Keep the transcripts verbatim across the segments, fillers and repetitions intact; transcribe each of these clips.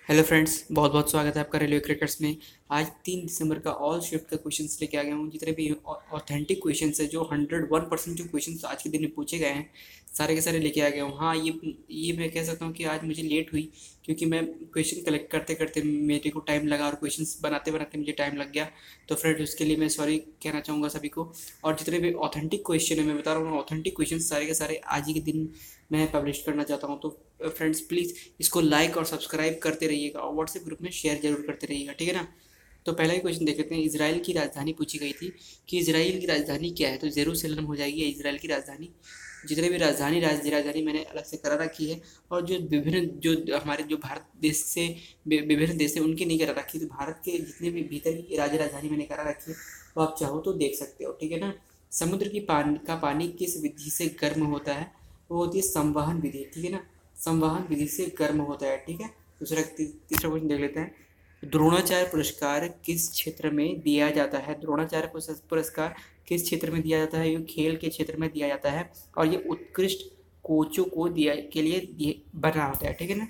Hello friends, बहुत बहुत स्वागत है आपका रेलवे क्रिकेट्स में। आज तीन दिसंबर का ऑल शिफ्ट का क्वेश्चंस लेके आ गया हूँ। जितने भी ऑथेंटिक क्वेश्चंस है, जो हंड्रेड वन परसेंट जो क्वेश्चंस आज के दिन में पूछे गए हैं, सारे के सारे लेके आ गया हूँ। हाँ, ये ये मैं कह सकता हूँ कि आज मुझे लेट हुई, क्योंकि मैं क्वेश्चन कलेक्ट करते करते मेरे को टाइम लगा और क्वेश्चंस बनाते बनाते मुझे टाइम लग गया। तो फ्रेंड्स, उसके लिए मैं सॉरी कहना चाहूँगा सभी को। और जितने भी ऑथेंटिक क्वेश्चन है, मैं बता रहा हूँ, ऑथेंटिक क्वेश्चन सारे के सारे आज ही के दिन मैं पब्लिश करना चाहता हूँ। तो फ्रेंड्स, प्लीज़ इसको लाइक और सब्सक्राइब करते रहिएगा और व्हाट्सएप ग्रुप में शेयर जरूर करते रहिएगा, ठीक है ना। तो पहला ही क्वेश्चन देख लेते हैं। इजराइल की राजधानी पूछी गई थी कि इजराइल की राजधानी क्या है, तो जेरूसलम हो जाएगी इजराइल की राजधानी। जितने भी राजधानी राज्य राजधानी मैंने अलग से करा रखी है, और जो विभिन्न जो हमारे जो भारत देश से विभिन्न देश से उनकी नहीं करा रखी। तो भारत के जितने भी भीतर की राज्य राजधानी मैंने करा रखी है, वो आप चाहो तो देख सकते हो, ठीक है ना। समुद्र की पानी का पानी किस विधि से गर्म होता है, वो होती है संवहन विधि, ठीक है ना। संवहन विधि से गर्म होता है, ठीक है। दूसरा ती, तीसरा क्वेश्चन देख लेते हैं। द्रोणाचार्य पुरस्कार किस क्षेत्र में दिया जाता है? द्रोणाचार्य पुरस्कार किस क्षेत्र में दिया जाता है? ये खेल के क्षेत्र में दिया जाता है, और ये उत्कृष्ट कोचों को दिया के लिए बना होता है, ठीक है ना।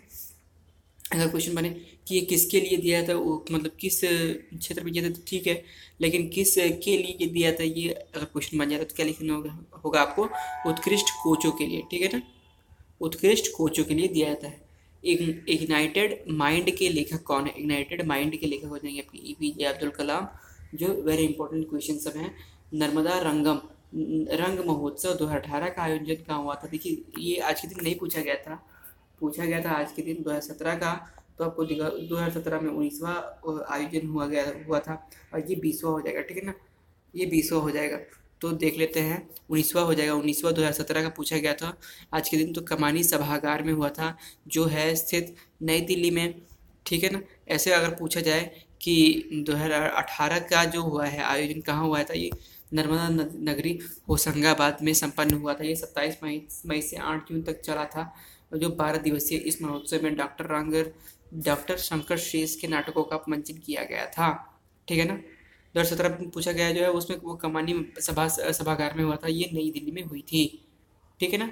अगर क्वेश्चन बने कि ये किसके लिए दिया था, वो मतलब किस क्षेत्र में दिया था, तो ठीक है। लेकिन किस के लिए दिया था, ये अगर क्वेश्चन बन जाता तो क्या लिखना होगा होगा आपको? उत्कृष्ट कोचों के लिए, ठीक है ना। उत्कृष्ट कोचों के लिए दिया जाता है। इग्नाइटेड माइंड के लेखक कौन है? इग्नाइटेड माइंड के लेखक हो जाएंगे आपके ए पी जे अब्दुल कलाम, जो वेरी इंपॉर्टेंट क्वेश्चन सब हैं। नर्मदा रंगम रंग महोत्सव दो हज़ार अठारह का आयोजन कहाँ हुआ था? देखिए, ये आज के दिन नहीं पूछा गया था, पूछा गया था आज के दिन दो हज़ार सत्रह का। तो आपको दिखा दो हज़ार सत्रह में उन्नीसवां आयोजन हुआ गया हुआ था, और ये बीसवां हो जाएगा, ठीक है ना। ये बीसवां हो जाएगा, तो देख लेते हैं। उन्नीसवां हो जाएगा, उन्नीसवां दो हज़ार सत्रह का पूछा गया था आज के दिन। तो कमानी सभागार में हुआ था, जो है स्थित नई दिल्ली में, ठीक है ना। ऐसे अगर पूछा जाए कि दो हज़ार अठारह का जो हुआ है आयोजन कहाँ हुआ था, ये नर्मदा नगरी होशंगाबाद में संपन्न हुआ था। ये सत्ताईस मई मई से आठ जून तक चला था। और जो बारह दिवसीय इस महोत्सव में डॉक्टर रंगर डॉक्टर शंकर शेष के नाटकों का मंचन किया गया था, ठीक है ना। दो हज़ार सत्रह में पूछा गया जो है, उसमें वो कमानी सभा सभागार में हुआ था, ये नई दिल्ली में हुई थी, ठीक है ना।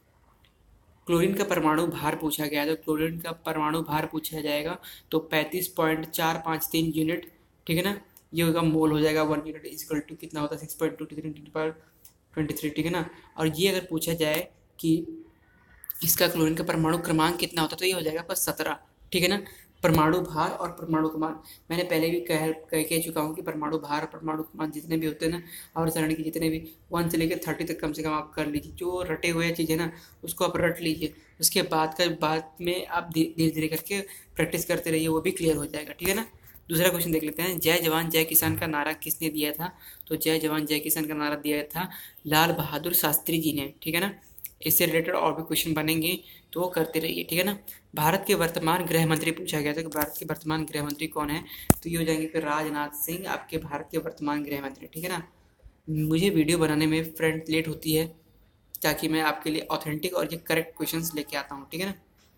क्लोरीन का परमाणु भार पूछा गया, तो क्लोरीन का परमाणु भार पूछा जाएगा तो पैंतीस पॉइंट चार पाँच तीन यूनिट, ठीक है ना। ये होगा मोल हो जाएगा। वन यूनिट इजकल टू कितना होता है? सिक्स पॉइंट टू थ्री पर ट्वेंटी थ्री, ठीक है ना। और ये अगर पूछा जाए कि इसका क्लोरीन का परमाणु क्रमांक कितना होता है, तो ये हो जाएगा आपका सत्रह, ठीक है ना। परमाणु भार और परमाणु क्रमांक मैंने पहले भी कह कह कह चुका हूँ कि परमाणु भार और परमाणु क्रमांक जितने भी होते हैं ना, और सारणी के जितने भी वन से लेकर थर्टी तक कम से कम आप कर लीजिए। जो रटे हुए चीज़ है ना, उसको आप रट लीजिए। उसके बाद का बाद में आप धीरे धीरे करके प्रैक्टिस करते रहिए, वो भी क्लियर हो जाएगा, ठीक है ना। दूसरा क्वेश्चन देख लेते हैं। जय जवान जय किसान का नारा किसने दिया था? तो जय जवान जय किसान का नारा दिया था लाल बहादुर शास्त्री जी ने, ठीक है ना। इससे रिलेटेड और भी क्वेश्चन बनेंगे, तो वो करते रहिए, ठीक है ना। भारत के वर्तमान गृह मंत्री पूछा गया था कि भारत के वर्तमान गृह मंत्री कौन है, तो ये हो जाएंगे फिर राजनाथ सिंह, आपके भारत के वर्तमान गृह मंत्री, ठीक है ना। मुझे वीडियो बनाने में फ्रेंड लेट होती है, ताकि मैं आपके लिए ऑथेंटिक और ये करेक्ट क्वेश्चंस लेके आता हूँ, ठीक है ना।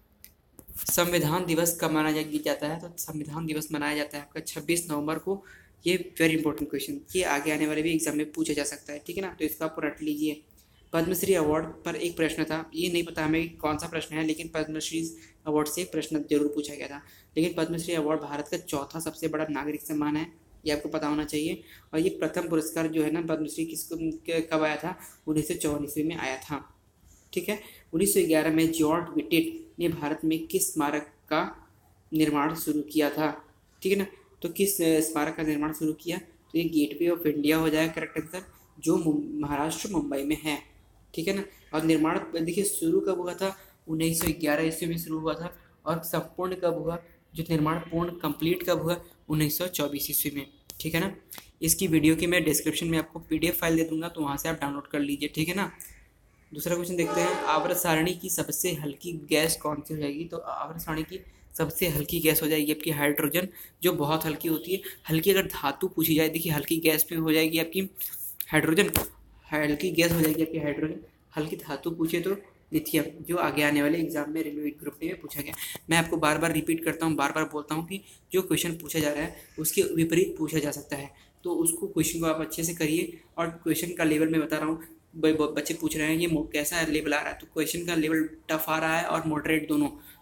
संविधान दिवस कब मनाया जाता है? तो संविधान दिवस मनाया जाता है आपका छब्बीस नवंबर को। ये वेरी इंपॉर्टेंट क्वेश्चन, ये आगे आने वाले भी एग्जाम में पूछा जा सकता है, ठीक है ना। तो इसका आप रट लीजिए। पद्मश्री अवार्ड पर एक प्रश्न था, ये नहीं पता हमें कौन सा प्रश्न है, लेकिन पद्मश्री अवार्ड से एक प्रश्न जरूर पूछा गया था। लेकिन पद्मश्री अवार्ड भारत का चौथा सबसे बड़ा नागरिक सम्मान है, ये आपको पता होना चाहिए। और ये प्रथम पुरस्कार जो है ना पद्मश्री किसको कब आया था? उन्नीस सौ चौवन ईस्वी में आया था, ठीक है। उन्नीस सौ ग्यारह में जॉर्ज विटेट ने भारत में किस स्मारक का निर्माण शुरू किया था, ठीक है ना। तो किस स्मारक का निर्माण शुरू किया? तो ये गेटवे ऑफ इंडिया हो जाएगा करेक्ट आंसर, जो महाराष्ट्र मुंबई में है, ठीक है ना। और निर्माण देखिए शुरू कब हुआ था? उन्नीस सौ ग्यारह ईस्वी में शुरू हुआ था। और संपूर्ण कब हुआ? जो निर्माण पूर्ण कंप्लीट कब हुआ? उन्नीस सौ चौबीस ईस्वी में, ठीक है ना। इसकी वीडियो की मैं डिस्क्रिप्शन में आपको पीडीएफ फाइल दे दूंगा, तो वहाँ से आप डाउनलोड कर लीजिए, ठीक है ना। दूसरा क्वेश्चन देखते हैं। आवर्त सारणी की सबसे हल्की गैस कौन सी हो जाएगी? तो आवर्त सारणी की सबसे हल्की गैस हो जाएगी आपकी हाइड्रोजन, जो बहुत हल्की होती है। हल्की अगर धातु पूछी जाए, देखिए हल्की गैस में हो जाएगी आपकी हाइड्रोजन, हल्की गैस हो जाएगी आपकी हाइड्रोजन। हल्की धातु पूछे तो लिथियम, जो आगे आने वाले एग्जाम में रेलवे ग्रुप डी में पूछा गया। मैं आपको बार बार रिपीट करता हूँ, बार बार बोलता हूँ कि जो क्वेश्चन पूछा जा रहा है उसके विपरीत पूछा जा सकता है, तो उसको क्वेश्चन को आप अच्छे से करिए। और क्वेश्चन का लेवल मैं बता रहा हूँ, बच्चे पूछ रहे हैं ये कैसा लेवल आ रहा है, तो क्वेश्चन का लेवल टफ आ रहा है और मॉडरेट दोनों,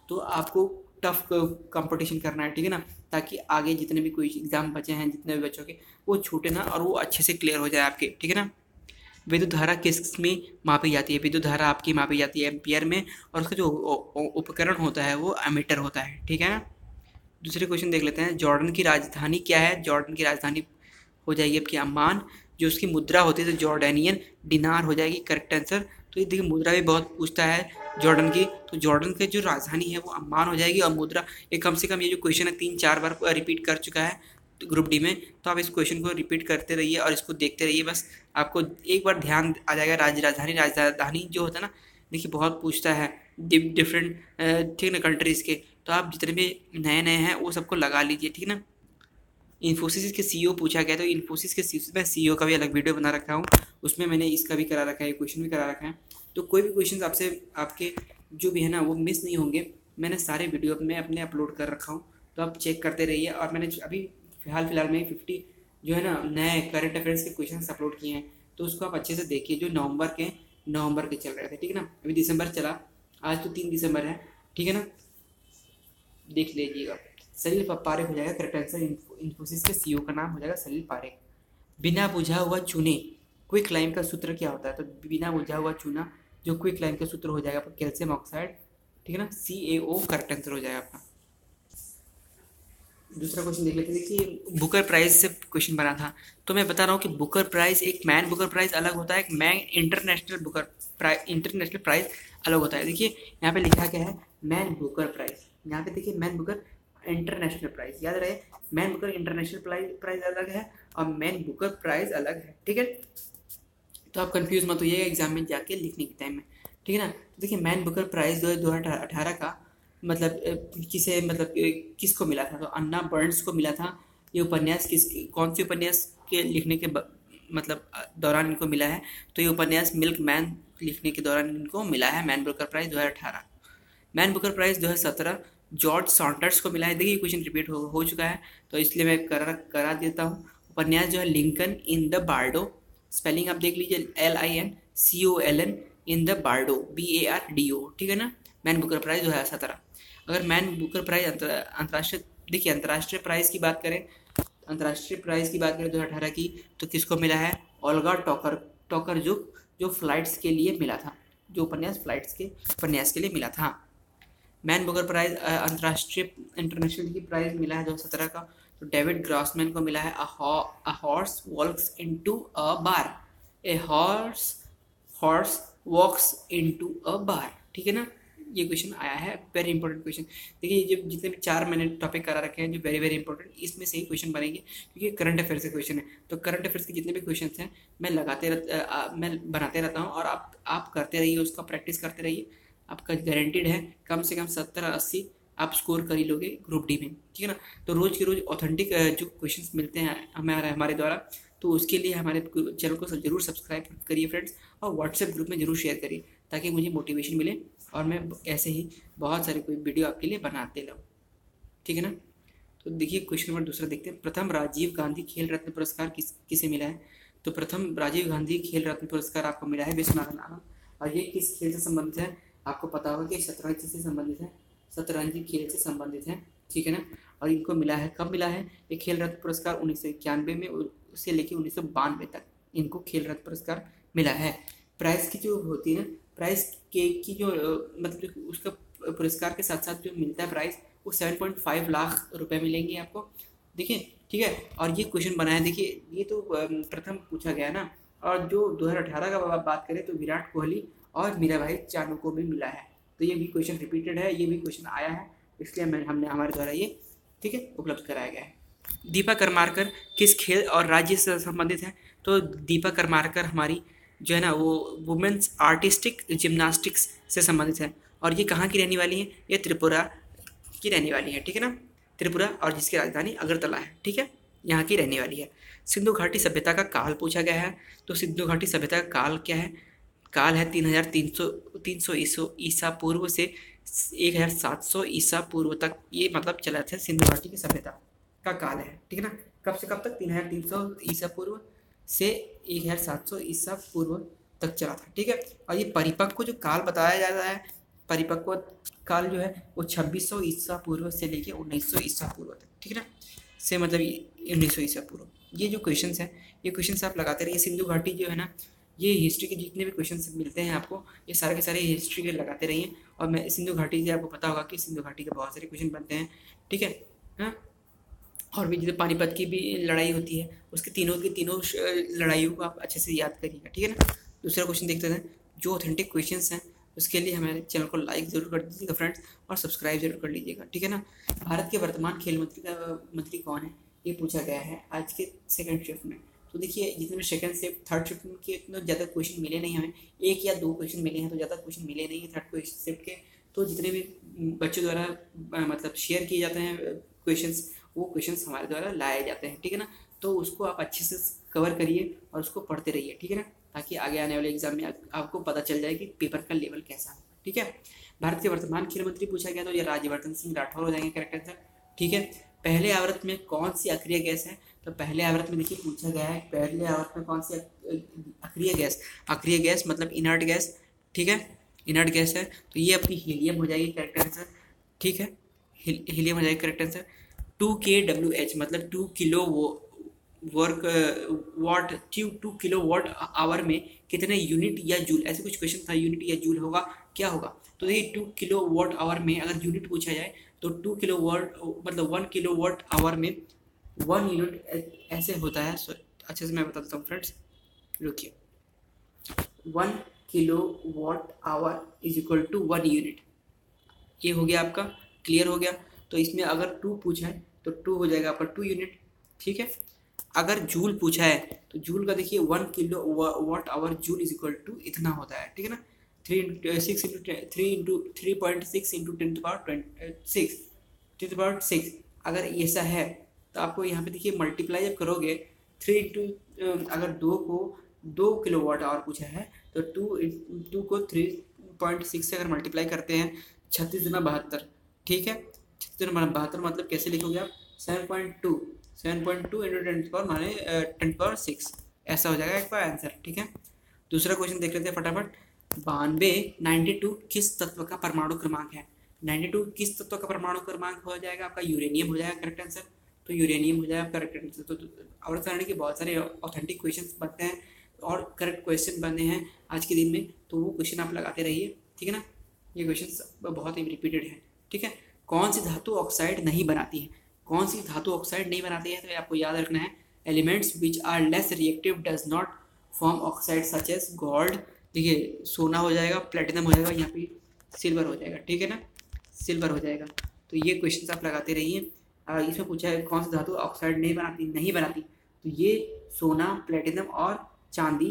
तो आपको टफ कंपटीशन करना है, ठीक है ना, ताकि आगे जितने भी कोई एग्ज़ाम बचे हैं, जितने भी बच्चों के, वो छूटे ना और वो अच्छे से क्लियर हो जाए आपके, ठीक है ना। विद्युत धारा किस में मापी जाती है? विद्युत धारा आपकी मापी जाती है एम्पियर में, और उसका जो उपकरण होता है वो एमीटर होता है, ठीक है ना। दूसरे क्वेश्चन देख लेते हैं। जॉर्डन की राजधानी क्या है? जॉर्डन की राजधानी हो जाएगी आपकी अम्मान। जो उसकी मुद्रा होती है तो जॉर्डेनियन डिनार हो जाएगी करेक्ट आंसर। तो ये देखिए मुद्रा भी बहुत पूछता है जॉर्डन की, तो जॉर्डन की जो राजधानी है वो अम्मान हो जाएगी। और मुद्रा ये कम से कम ये जो क्वेश्चन है तीन चार बार रिपीट कर चुका है ग्रुप डी में, तो आप इस क्वेश्चन को रिपीट करते रहिए और इसको देखते रहिए, बस आपको एक बार ध्यान आ जाएगा। राज राजधानी राजधानी जो होता है ना, देखिए बहुत पूछता है डिफरेंट, ठीक है ना, कंट्रीज़ के। तो आप जितने भी नए नए हैं वो सबको लगा लीजिए, ठीक है ना। इन्फोसिस के सीईओ पूछा गया, तो इन्फोसिस के मैं सीईओ का भी अलग वीडियो बना रखा हूँ, उसमें मैंने इसका भी करा रखा है, क्वेश्चन भी करा रखा है। तो कोई भी क्वेश्चन आपसे आपके जो भी है ना वो मिस नहीं होंगे, मैंने सारे वीडियो में अपने अपलोड कर रखा हूँ, तो आप चेक करते रहिए। और मैंने अभी फिलहाल फिलहाल में फिफ्टी जो है ना नए करंट अफेयर्स के क्वेश्चन अपलोड किए हैं, तो उसको आप अच्छे से देखिए, जो नवंबर के नवंबर के चल रहे थे, ठीक है ना। अभी दिसंबर चला, आज तो तीन दिसंबर है, ठीक है ना, देख लीजिएगा। सलील पारेख हो जाएगा करेक्ट आंसर। इन्फोसिस के सीईओ का नाम हो जाएगा सलील पारेख। बिना बुझा हुआ चूने क्विक लाइम का सूत्र क्या होता है? तो बिना बुझा हुआ चूना जो क्विक लाइम का सूत्र हो जाएगा आपका कैल्शियम ऑक्साइड, ठीक है ना, सी ए ओ करेक्ट आंसर हो जाएगा आपका। दूसरा क्वेश्चन देख लेते हैं। देखिए बुकर प्राइज से क्वेश्चन बना था, तो मैं बता रहा हूँ कि बुकर प्राइज, एक मैन बुकर प्राइज अलग होता है, एक Man International Booker prize International prize अलग होता है। देखिए यहाँ पे लिखा क्या है, मैन बुकर प्राइज, यहाँ पे देखिए मैन बुकर इंटरनेशनल प्राइज, याद रहे Man Booker International prize prize अलग है और मैन बुकर प्राइज अलग है, ठीक है। तो आप कंफ्यूज मत होइएगा एग्जाम में जाके लिखने के टाइम में, ठीक है ना। तो देखिए मैन बुकर प्राइज दो हज़ार अठारह का मतलब किसे मतलब किसको मिला था? तो अन्ना बर्न्स को मिला था। ये उपन्यास किस कौन से उपन्यास के लिखने के ब, मतलब दौरान इनको मिला है? तो ये उपन्यास मिल्क मैन लिखने के दौरान इनको मिला है मैन बुकर प्राइज दो हज़ार अठारह। मैन बुकर प्राइज दो हज़ार सत्रह जॉर्ज सॉन्टर्स को मिला है। देखिए क्वेश्चन रिपीट हो, हो चुका है, तो इसलिए मैं करा करा देता हूँ। उपन्यास जो है Lincoln in the Bardo, spelling आप देख लीजिए, L I N C O L N in the Bardo, B A R D O, ठीक है ना। मैन बुकर प्राइज दो हज़ार सत्रह। अगर मैन बुकर प्राइज अंतर्राष्ट्रीय, देखिए अंतर्राष्ट्रीय प्राइज की बात करें, अंतर्राष्ट्रीय प्राइज की बात करें दो हज़ार अठारह की, तो किसको मिला है? ओल्गा टॉकर टॉकर जो जो फ्लाइट्स के लिए मिला था, जो उपन्यास फ्लाइट्स के उपन्यास के लिए मिला था। मैन बुकर प्राइज अंतर्राष्ट्रीय इंटरनेशनल की प्राइज मिला है दो हज़ार सत्रह का, तो डेविड ग्रॉसमैन को मिला है a horse walks into a bar, a horse horse walks into a bar, ठीक है ना। ये क्वेश्चन आया है, वेरी इंपॉर्टेंट क्वेश्चन। देखिए ये जो जितने भी चार मैंने टॉपिक करा रखे हैं जो वेरी वेरी इंपॉर्टेंट, इसमें से ही क्वेश्चन बनेंगे, क्योंकि करंट अफेयर्स के क्वेश्चन है। तो करंट अफेयर्स के जितने भी क्वेश्चन हैं मैं लगाते रह मैं बनाते रहता हूँ, और आप आप करते रहिए, उसका प्रैक्टिस करते रहिए, आपका गारंटीड है कम से कम सत्तर अस्सी आप स्कोर कर ही लोगे ग्रुप डी में, ठीक है ना। तो रोज़ के रोज़ ऑथेंटिक जो क्वेश्चंस मिलते हैं हमारे हमारे द्वारा, तो उसके लिए हमारे चैनल को जरूर सब्सक्राइब करिए फ्रेंड्स, और व्हाट्सएप ग्रुप में जरूर शेयर करिए, ताकि मुझे मोटिवेशन मिले और मैं ऐसे ही बहुत सारी कोई वीडियो आपके लिए बनाते रहूँ, ठीक है ना। तो देखिए क्वेश्चन नंबर दूसरा देखते हैं। प्रथम राजीव गांधी खेल रत्न पुरस्कार किस किसे मिला है? तो प्रथम राजीव गांधी खेल रत्न पुरस्कार आपको मिला है विश्वनाथन आनंद। और ये किस खेल से संबंधित है? आपको पता होगा कि शतरंज से संबंधित है, शतरंजी खेल से संबंधित है, ठीक है ना। और इनको मिला है, कब मिला है ये खेल रत्न पुरस्कार? उन्नीस सौ इक्यानवे में से लेकर उन्नीस सौ बानवे तक इनको खेल रत्न पुरस्कार मिला है। प्राइस की जो होती है ना, प्राइस के की जो मतलब उसका पुरस्कार के साथ साथ जो मिलता है प्राइस, वो सात पॉइंट पाँच लाख रुपए मिलेंगे आपको, देखिए, ठीक है। और ये क्वेश्चन बना है, देखिए ये तो प्रथम पूछा गया ना। और जो दो हज़ार अठारह का बात करें तो विराट कोहली और मीराबाई चानू को भी मिला है। तो ये भी क्वेश्चन रिपीटेड है, ये भी क्वेश्चन आया है, इसलिए मैं हमने हमारे द्वारा ये, ठीक है, उपलब्ध कराया गया है। दीपा करमारकर किस खेल और राज्य से संबंधित है? तो दीपा करमारकर हमारी जो है ना वो वुमेन्स आर्टिस्टिक जिम्नास्टिक्स से संबंधित है। और ये कहाँ की रहने वाली है? ये त्रिपुरा की रहने वाली है, ठीक है ना, त्रिपुरा, और जिसकी राजधानी अगरतला है, ठीक है, यहाँ की रहने वाली है। सिंधु घाटी सभ्यता का काल पूछा गया है, तो सिंधु घाटी सभ्यता का काल क्या है? काल है तीन हजार तीन सौ तीन सौ ईसा पूर्व से एक हजार सात सौ ईसा पूर्व तक, ये मतलब चला था सिंधु घाटी की सभ्यता का काल है, ठीक है ना। कब से कब तक? तीन हजार तीन सौ ईसा पूर्व से एक हजार सात सौ ईसा पूर्व तक चला था, ठीक है। और ये परिपक्व जो काल बताया जाता है परिपक्व काल जो है वो छब्बीस सौ ईसा पूर्व से लेके उन्नीस सौ ईसा पूर्व तक, ठीक है ना, से मतलब उन्नीस सौ ईसा पूर्व। ये जो क्वेश्चंस हैं ये क्वेश्चंस आप लगाते रहिए। सिंधु घाटी जो है ना, ये हिस्ट्री के जितने भी क्वेश्चंस मिलते हैं आपको, ये सारे के सारे हिस्ट्री के लगाते रहिए। और मैं सिंधु घाटी से आपको पता होगा कि सिंधु घाटी के बहुत सारे क्वेश्चन बनते हैं, ठीक है। हाँ, और भी जैसे पानीपत की भी लड़ाई होती है, उसके तीनों की तीनों लड़ाइयों को आप अच्छे से याद करिएगा, ठीक है ना। दूसरा क्वेश्चन देखते हैं, जो ऑथेंटिक क्वेश्चंस हैं उसके लिए हमारे चैनल को लाइक ज़रूर कर दीजिएगा फ्रेंड्स, और सब्सक्राइब जरूर कर लीजिएगा, ठीक है ना। भारत के वर्तमान खेल मंत्री का मंत्री कौन है, ये पूछा गया है आज के सेकंड शिफ्ट में। तो देखिए जितने भी सेकंड शिफ्ट थर्ड शिफ्ट के इतने ज़्यादा क्वेश्चन मिले नहीं हमें, एक या दो क्वेश्चन मिले हैं, तो ज़्यादा क्वेश्चन मिले नहीं है थर्ड शिफ्ट के। तो जितने भी बच्चों द्वारा मतलब शेयर किए जाते हैं क्वेश्चंस, वो क्वेश्चंस हमारे द्वारा लाए जाते हैं, ठीक है ना। तो उसको आप अच्छे से कवर करिए और उसको पढ़ते रहिए, ठीक है ना, ताकि आगे आने वाले एग्जाम में आपको पता चल जाए कि पेपर का लेवल कैसा है, ठीक है। भारत के वर्तमान खेल मंत्री पूछा गया तो ये राज्यवर्धन सिंह राठौर हो जाएंगे करेक्ट आंसर, ठीक है। पहले आवर्त में कौन सी अक्रिय गैस है, तो पहले आवर्त में देखिए पूछा गया है पहले आवर्त में कौन सी अक्रिय गैस, अक्रिय गैस मतलब इनर्ट गैस, ठीक है, इनर्ट गैस है, तो ये अपनी हीलियम हो जाएगी करेक्ट आंसर, ठीक है, हीलियम हो जाएगी correct answer. Two K W H मतलब two kilowatt work watt two two kilowatt hour में कितने यूनिट या जूल, ऐसे कुछ क्वेश्चन था, यूनिट या जूल होगा क्या होगा। तो देखिए टू किलो वाट आवर में अगर यूनिट पूछा जाए तो टू किलो वाट मतलब वन किलो वाट आवर में वन यूनिट ऐसे होता है। अच्छे से मैं बताता हूँ फ्रेंड्स, रुकिए, one kilowatt hour is equal to one unit, ये हो गया आपका, क्लियर हो गया। तो इसमें अगर टू पूछा है तो टू हो जाएगा आपका टू यूनिट, ठीक है। अगर जूल पूछा है तो जूल का देखिए one kilowatt hour joule is equal to इतना होता है, ठीक है ना, three six into three into three point six into ten power twenty six ten power six. अगर ऐसा है तो आपको यहाँ पे देखिए मल्टीप्लाई जब करोगे थ्री इंटू अगर दो को दो किलो वाट आवर पूछा है तो टू टू को थ्री पॉइंट सिक्स से अगर मल्टीप्लाई करते हैं छत्तीस दुना बहत्तर, ठीक है, छत्तीस दुना बहत्तर मतलब कैसे लिखोगे आप seven point two seven point two into ten power माने टेन पावर सिक्स, ऐसा हो जाएगा एक बार आंसर, ठीक है। दूसरा क्वेश्चन देख लेते हैं फटाफट, बानवे नाइन्टी टू किस तत्व का परमाणु क्रमांक है, नाइन्टी टू किस तत्व का परमाणु क्रमांक हो जाएगा आपका, यूरेनियम हो जाएगा करेक्ट आंसर, तो यूरेनियम हो जाएगा करेक्ट आंसर। तो आवर्त सारणी के बहुत सारे ऑथेंटिक क्वेश्चन बनते हैं और करेक्ट क्वेश्चन बने हैं आज के दिन में, तो वो क्वेश्चन आप लगाते रहिए, ठीक है ना, ये क्वेश्चन बहुत ही रिपीटेड है, ठीक है। कौन सी धातु ऑक्साइड नहीं बनाती है, कौन सी धातु ऑक्साइड नहीं बनाती है, तो आपको याद रखना है elements which are less reactive does not form oxide such as gold, देखिए सोना हो जाएगा, प्लेटिनम हो जाएगा, यहाँ पे सिल्वर हो जाएगा, ठीक है ना, सिल्वर हो जाएगा। तो ये क्वेश्चन आप लगाते रहिए। इसमें पूछा है कौन सी धातु ऑक्साइड नहीं बनाती नहीं बनाती तो ये सोना, प्लेटिनम और चांदी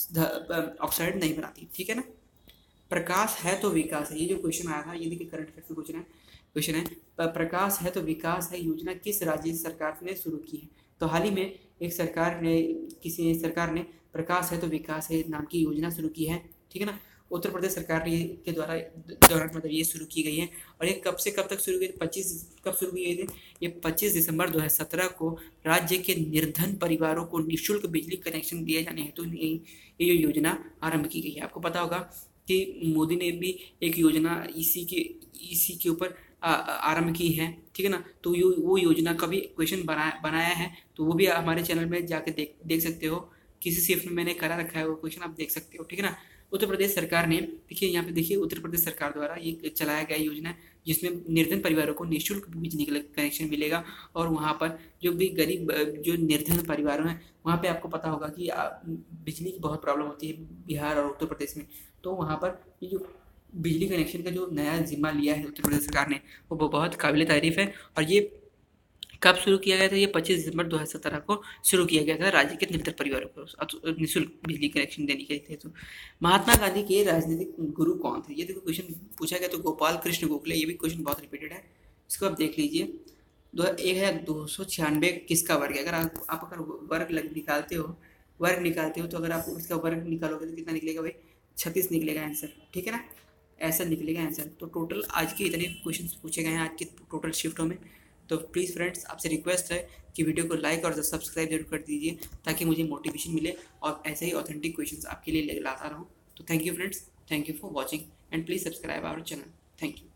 ऑक्साइड नहीं बनाती, ठीक है ना। प्रकाश है तो विकास है, ये जो क्वेश्चन आया था, ये देखिए करंट अफेयर्स में क्वेश्चन है क्वेश्चन है प्रकाश है तो विकास है योजना किस राज्य सरकार ने शुरू की है, तो हाल ही में एक सरकार ने किसी सरकार ने प्रकाश है तो विकास है नाम की योजना शुरू की है, ठीक है ना। उत्तर प्रदेश सरकार ने के द्वारा दौरान मतलब ये शुरू की गई है, और ये कब से कब तक शुरू हुई, पच्चीस कब शुरू की गई थी, ये पच्चीस दिसंबर दो हज़ार सत्रह को राज्य के निर्धन परिवारों को निःशुल्क बिजली कनेक्शन दिए जाने हेतु तो ये योजना आरंभ की गई है। आपको पता होगा कि मोदी ने भी एक योजना इसी के इसी के ऊपर आरंभ की है, ठीक है ना। तो यो वो योजना का भी क्वेश्चन बनाया बनाया है, तो वो भी हमारे चैनल में जाके देख देख सकते हो, किसी शिफ्ट में मैंने करा रखा है वो क्वेश्चन, आप देख सकते हो, ठीक है ना। उत्तर प्रदेश सरकार ने देखिए यहाँ पे देखिए उत्तर प्रदेश सरकार द्वारा ये चलाया गया योजना जिसमें निर्धन परिवारों को निःशुल्क बिजली का कनेक्शन मिलेगा, और वहाँ पर जो भी गरीब जो निर्धन परिवार हैं वहाँ पे आपको पता होगा कि बिजली की बहुत प्रॉब्लम होती है बिहार और उत्तर प्रदेश में, तो वहाँ पर ये जो बिजली कनेक्शन का जो नया जिम्मा लिया है उत्तर प्रदेश सरकार ने वो बहुत काबिल तारीफ है। और ये कब शुरू किया गया था, ये पच्चीस दिसंबर दो हज़ार सत्रह को शुरू किया गया था राज्य के निर्धन परिवारों को निःशुल्क बिजली कनेक्शन देने के लिए। तो महात्मा गांधी के राजनीतिक गुरु कौन थे, ये देखो क्वेश्चन पूछा गया, तो गोपाल कृष्ण गोखले, ये भी क्वेश्चन बहुत रिपीटेड है, इसको आप देख लीजिए। दो एक हज़ार दो सौ छियानवे किसका वर्ग है, अगर आप, आप अगर वर्ग लग निकालते हो वर्ग निकालते हो तो अगर आप इसका वर्ग निकालोगे तो कितना निकलेगा भाई, छत्तीस निकलेगा आंसर, ठीक है ना, ऐसा निकलेगा आंसर। तो टोटल आज के इतने क्वेश्चन पूछे गए हैं आज के टोटल शिफ्टों में। तो प्लीज़ फ्रेंड्स आपसे रिक्वेस्ट है कि वीडियो को लाइक और सब्सक्राइब जरूर कर दीजिए ताकि मुझे मोटिवेशन मिले और ऐसे ही ऑथेंटिक क्वेश्चंस आपके लिए लाता रहूँ। तो thank you friends, thank you for watching and please subscribe our channel. Thank you.